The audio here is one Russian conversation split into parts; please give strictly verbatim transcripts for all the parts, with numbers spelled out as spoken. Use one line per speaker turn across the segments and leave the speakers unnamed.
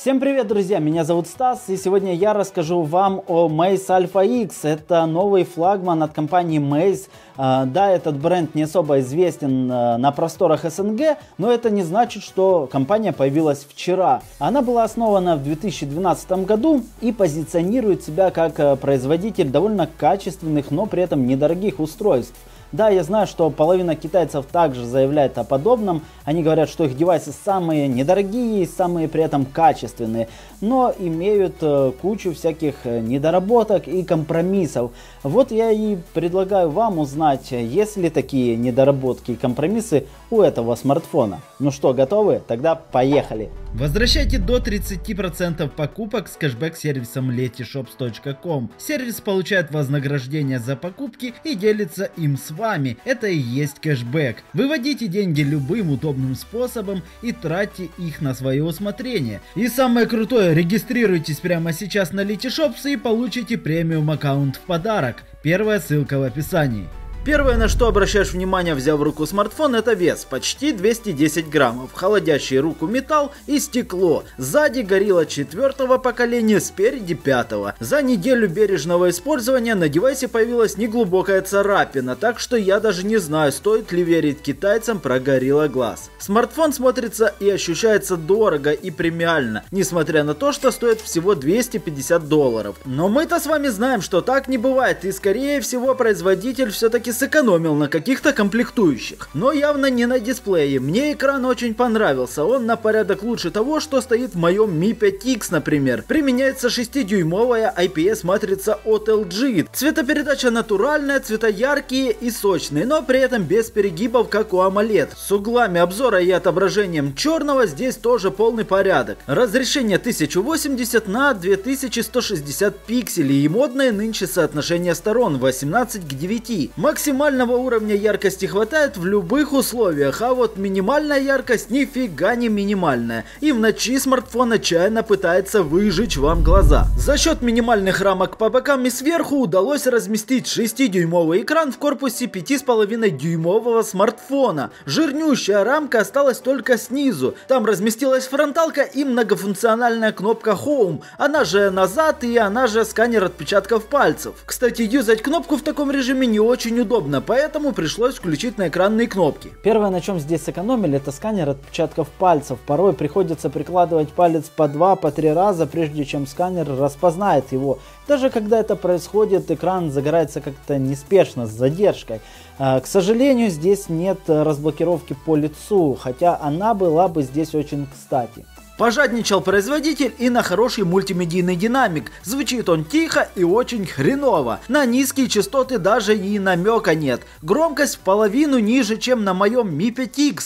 Всем привет, друзья! Меня зовут Стас, и сегодня я расскажу вам о Maze Alpha X. Это новый флагман от компании Maze. Да, этот бренд не особо известен на просторах эс эн гэ, но это не значит, что компания появилась вчера. Она была основана в две тысячи двенадцатом году и позиционирует себя как производитель довольно качественных, но при этом недорогих устройств. Да, я знаю, что половина китайцев также заявляет о подобном. Они говорят, что их девайсы самые недорогие и самые при этом качественные, но имеют э, кучу всяких недоработок и компромиссов. Вот я и предлагаю вам узнать, есть ли такие недоработки и компромиссы у этого смартфона. Ну что, готовы? Тогда поехали!
Возвращайте до тридцати процентов покупок с кэшбэк-сервисом letyshops точка ком. Сервис получает вознаграждение за покупки и делится им с вами. Это и есть кэшбэк. Выводите деньги любым удобным способом и тратьте их на свое усмотрение. И самое крутое, регистрируйтесь прямо сейчас на Letyshops и получите премиум аккаунт в подарок. Первая ссылка в описании.
Первое, на что обращаешь внимание, взяв в руку смартфон, это вес. Почти двести десять граммов. Холодящий руку металл и стекло. Сзади горилла четвертого поколения, спереди пятого. За неделю бережного использования на девайсе появилась неглубокая царапина, так что я даже не знаю, стоит ли верить китайцам про Gorilla Glass. Смартфон смотрится и ощущается дорого и премиально, несмотря на то, что стоит всего двести пятьдесят долларов. Но мы-то с вами знаем, что так не бывает, и скорее всего производитель все-таки сэкономил на каких-то комплектующих. Но явно не на дисплее. Мне экран очень понравился. Он на порядок лучше того, что стоит в моем ми пять икс, например. Применяется шестидюймовая ай пи эс матрица от эл джи. Цветопередача натуральная, цвета яркие и сочные, но при этом без перегибов, как у AMOLED. С углами обзора и отображением черного здесь тоже полный порядок. Разрешение тысяча восемьдесят на две тысячи сто шестьдесят пикселей и модное нынче соотношение сторон восемнадцать к девяти. Максимального уровня яркости хватает в любых условиях, а вот минимальная яркость нифига не минимальная. И в ночи смартфон отчаянно пытается выжечь вам глаза. За счет минимальных рамок по бокам и сверху удалось разместить шестидюймовый экран в корпусе пяти с половиной дюймового смартфона. Жирнющая рамка осталась только снизу. Там разместилась фронталка и многофункциональная кнопка Home. Она же назад и она же сканер отпечатков пальцев. Кстати, юзать кнопку в таком режиме не очень удобно, поэтому пришлось включить на экранные кнопки.
Первое, на чем здесь сэкономили, это сканер отпечатков пальцев. Порой приходится прикладывать палец по два, по три раза, прежде чем сканер распознает его. Даже когда это происходит, экран загорается как-то неспешно, с задержкой. К сожалению, здесь нет разблокировки по лицу, хотя она была бы здесь очень кстати.
Пожадничал производитель и на хороший мультимедийный динамик. Звучит он тихо и очень хреново. На низкие частоты даже и намека нет. Громкость в половину ниже, чем на моем ми пять икс.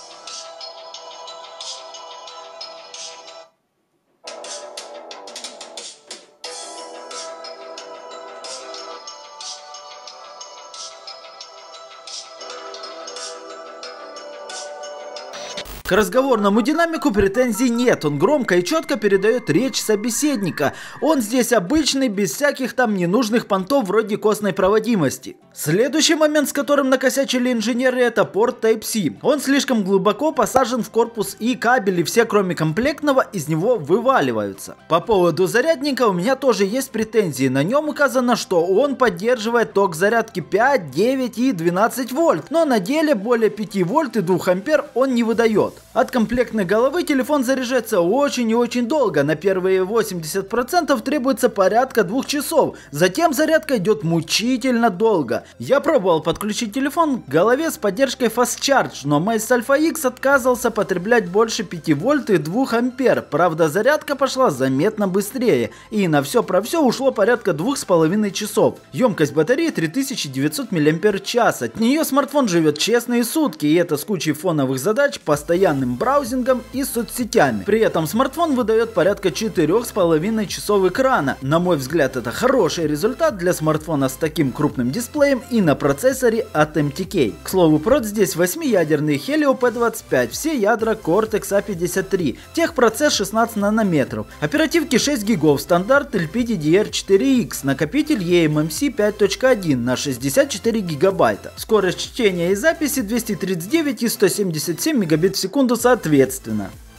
К разговорному динамику претензий нет, он громко и четко передает речь собеседника. Он здесь обычный, без всяких там ненужных понтов вроде костной проводимости. Следующий момент, с которым накосячили инженеры, это порт тайп си. Он слишком глубоко посажен в корпус и кабели все, кроме комплектного, из него вываливаются. По поводу зарядника у меня тоже есть претензии. На нем указано, что он поддерживает ток зарядки пять, девять и двенадцать вольт, но на деле более пяти вольт и двух ампер он не выдает. От комплектной головы телефон заряжается очень и очень долго. На первые восемьдесят процентов требуется порядка двух часов. Затем зарядка идет мучительно долго. Я пробовал подключить телефон к голове с поддержкой Fast Charge, но Maze Alpha X отказывался потреблять больше пяти вольт и двух ампер. Правда, зарядка пошла заметно быстрее. И на все про все ушло порядка двух с половиной часов. Емкость батареи три тысячи девятьсот миллиампер-час. От нее смартфон живет честные сутки. И это с кучей фоновых задач, постоянным браузингом и соцсетями. При этом смартфон выдает порядка четырёх с половиной часов экрана. На мой взгляд, это хороший результат для смартфона с таким крупным дисплеем и на процессоре от эм ти кей. К слову, прот здесь восьмиядерный Helio пи двадцать пять, все ядра Cortex а пятьдесят три, техпроцесс шестнадцать нанометров, оперативки шесть гигов, стандарт эл пи ди ди ар четыре икс, накопитель и эм эм си пять точка один на шестьдесят четыре гигабайта, скорость чтения и записи двести тридцать девять и сто семьдесят семь мегабит в секунду соответственно.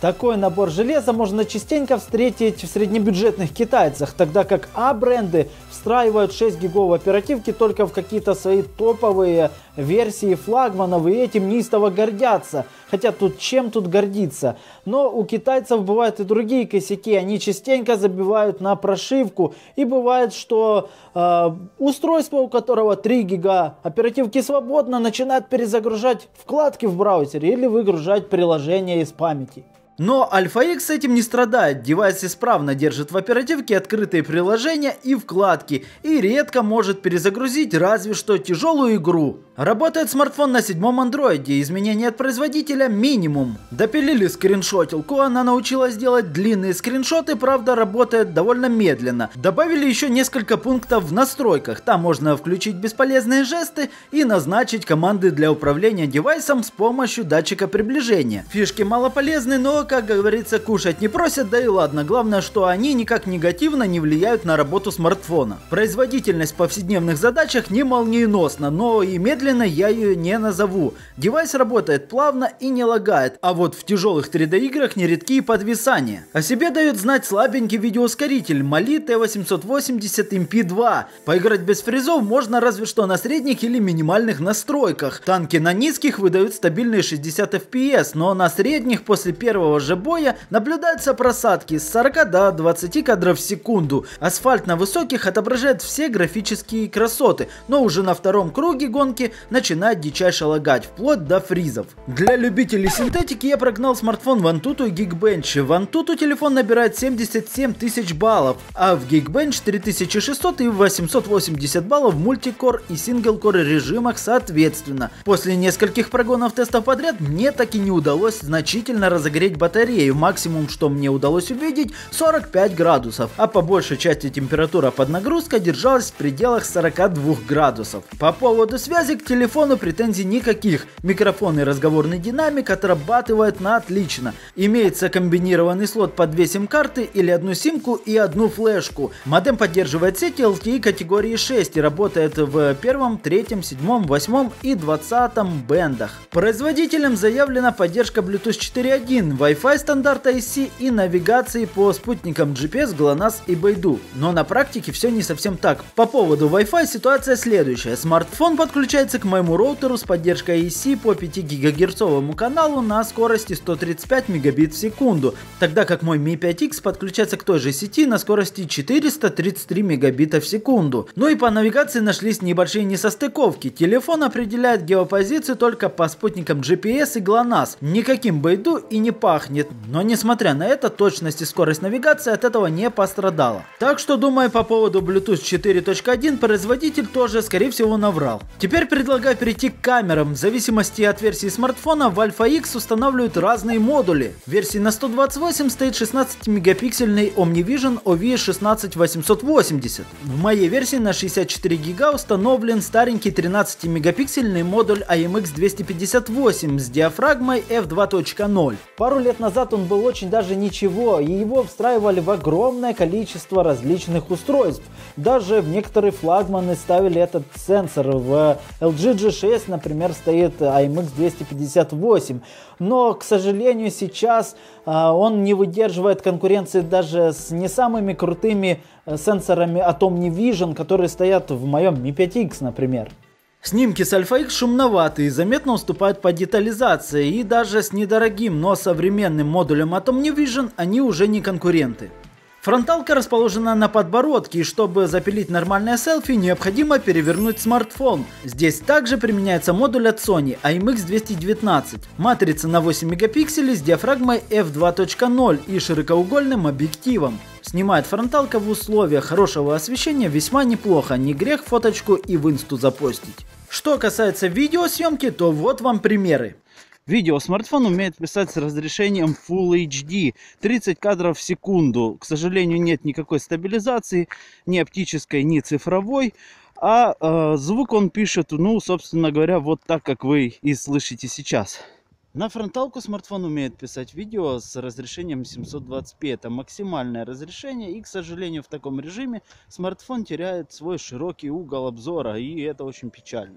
Такой набор железа можно частенько встретить в среднебюджетных китайцах, тогда как А-бренды встраивают шесть гигов оперативки только в какие-то свои топовые версии флагманов и этим неистово гордятся. Хотя тут чем тут гордиться? Но у китайцев бывают и другие косяки, они частенько забивают на прошивку, и бывает, что э, устройство, у которого три гига оперативки свободно, начинает перезагружать вкладки в браузере или выгружать приложения из памяти.
Но Альфа Икс с этим не страдает, девайс исправно держит в оперативке открытые приложения и вкладки и редко может перезагрузить разве что тяжелую игру. Работает смартфон на седьмом андроиде, изменения от производителя минимум. Допилили скриншотилку, она научилась делать длинные скриншоты, правда работает довольно медленно. Добавили еще несколько пунктов в настройках, там можно включить бесполезные жесты и назначить команды для управления девайсом с помощью датчика приближения. Фишки малополезны, но, как говорится, кушать не просят, да и ладно, главное, что они никак негативно не влияют на работу смартфона. Производительность в повседневных задачах не молниеносна, но и медленно я ее не назову. Девайс работает плавно и не лагает, а вот в тяжелых три дэ играх нередки подвисания. О себе дает знать слабенький видеоускоритель Mali T восемьсот восемьдесят эм пи два. Поиграть без фризов можно разве что на средних или минимальных настройках. Танки на низких выдают стабильные шестьдесят эф пи эс, но на средних после первого же боя наблюдаются просадки с сорока до двадцати кадров в секунду. Асфальт на высоких отображает все графические красоты, но уже на втором круге гонки начинает дичайше лагать, вплоть до фризов. Для любителей синтетики я прогнал смартфон в Antutu и Geekbench. В Antutu телефон набирает семьдесят семь тысяч баллов, а в Geekbench три тысячи шестьсот и восемьсот восемьдесят баллов в мультикор и синглкор режимах соответственно. После нескольких прогонов тестов подряд мне таки не удалось значительно разогреть батарею. Максимум, что мне удалось увидеть, сорок пять градусов, а по большей части температура под нагрузкой держалась в пределах сорока двух градусов. По поводу связи к телефону претензий никаких. Микрофон и разговорный динамик отрабатывают на отлично. Имеется комбинированный слот под две сим-карты или одну симку и одну флешку. Модем поддерживает сети эл ти и категории шесть и работает в первом, третьем, седьмом, восьмом и двадцатом бендах. Производителем заявлена поддержка Bluetooth четыре точка один, Wi-Fi стандарта ай си и навигации по спутникам джи пи эс, глонасс и Бейду. Но на практике все не совсем так. По поводу Wi-Fi ситуация следующая. Смартфон подключается к моему роутеру с поддержкой ай си по пятигигагерцовому каналу на скорости сто тридцать пять мегабит в секунду, тогда как мой ми пять икс подключается к той же сети на скорости четыреста тридцать три мегабита в секунду. Ну и по навигации нашлись небольшие несостыковки. Телефон определяет геопозицию только по спутникам джи пи эс и глонасс, никаким Бейду и не пахнет. Но несмотря на это, точность и скорость навигации от этого не пострадала. Так что, думаю, по поводу Bluetooth четыре точка один производитель тоже, скорее всего, наврал. Теперь предлагаю перейти к камерам. В зависимости от версии смартфона в Альфа Икс устанавливают разные модули. В версии на сто двадцать восемь стоит шестнадцатимегапиксельный OmniVision о ви шестнадцать восемьсот восемьдесят. В моей версии на шестьдесят четыре гига установлен старенький тринадцатимегапиксельный модуль ай эм икс двести пятьдесят восемь с диафрагмой эф два точка ноль.
Пару лет назад он был очень даже ничего, и его встраивали в огромное количество различных устройств. Даже в некоторые флагманы ставили этот сенсор. В эл джи джи шесть, например, стоит ай эм икс двести пятьдесят восемь. Но, к сожалению, сейчас а, он не выдерживает конкуренции даже с не самыми крутыми а, сенсорами от OmniVision, которые стоят в моем ми пять икс, например.
Снимки с Альфа Икс шумноватые и заметно уступают по детализации, и даже с недорогим, но современным модулем от OmniVision они уже не конкуренты. Фронталка расположена на подбородке, и чтобы запилить нормальное селфи, необходимо перевернуть смартфон. Здесь также применяется модуль от Sony ай эм икс двести девятнадцать. Матрица на восемь мегапикселей с диафрагмой эф два точка ноль и широкоугольным объективом. Снимает фронталка в условиях хорошего освещения весьма неплохо, не грех фоточку и в инсту запостить. Что касается видеосъемки, то вот вам примеры. Видео смартфон умеет писать с разрешением Full эйч ди, тридцать кадров в секунду. К сожалению, нет никакой стабилизации, ни оптической, ни цифровой. А э, звук он пишет, ну, собственно говоря, вот так, как вы и слышите сейчас. На фронталку смартфон умеет писать видео с разрешением семьсот двадцать пи. Это максимальное разрешение, и, к сожалению, в таком режиме смартфон теряет свой широкий угол обзора, и это очень печально.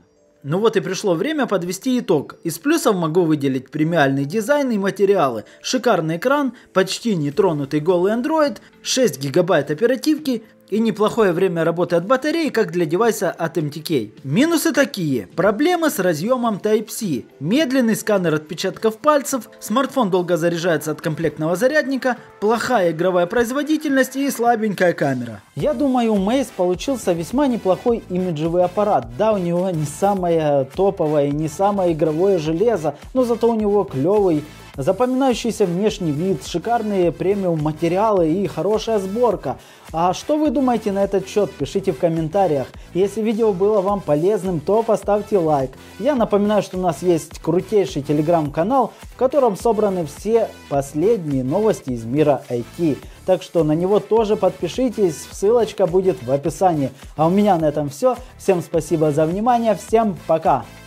Ну вот и пришло время подвести итог. Из плюсов могу выделить премиальный дизайн и материалы, шикарный экран, почти нетронутый голый Android, шесть гигабайт оперативки и неплохое время работы от батареи, как для девайса от эм ти кей. Минусы такие: проблемы с разъемом Type-C, медленный сканер отпечатков пальцев, смартфон долго заряжается от комплектного зарядника, плохая игровая производительность и слабенькая камера.
Я думаю, у Mace получился весьма неплохой имиджевый аппарат. Да, у него не самое топовое, не самое игровое железо, но зато у него клевый, запоминающийся внешний вид, шикарные премиум материалы и хорошая сборка. А что вы думаете на этот счет? Пишите в комментариях. Если видео было вам полезным, то поставьте лайк. Я напоминаю, что у нас есть крутейший телеграм-канал, в котором собраны все последние новости из мира ай ти. Так что на него тоже подпишитесь, ссылочка будет в описании. А у меня на этом все. Всем спасибо за внимание, всем пока!